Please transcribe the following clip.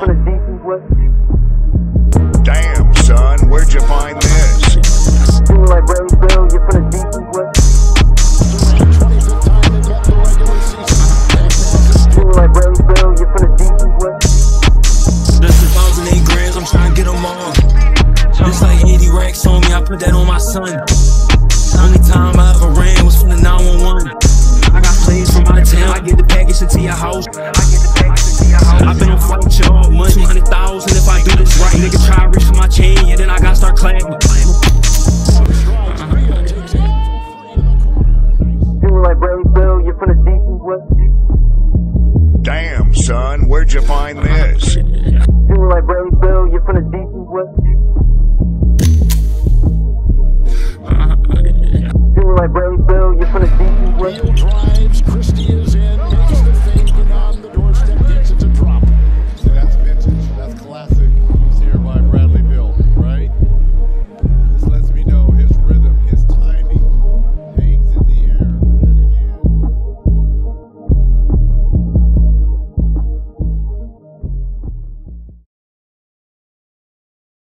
Damn, son, where'd you find this? Like Bill, you from the deep west. Like Bill, you from the deep west. That's 1,008 grams, I'm trying to get them all. Just like 80 racks on me, I put that on my son. Only time I ever ran was from the 911. I got plays from out of town, I get the package into your house. I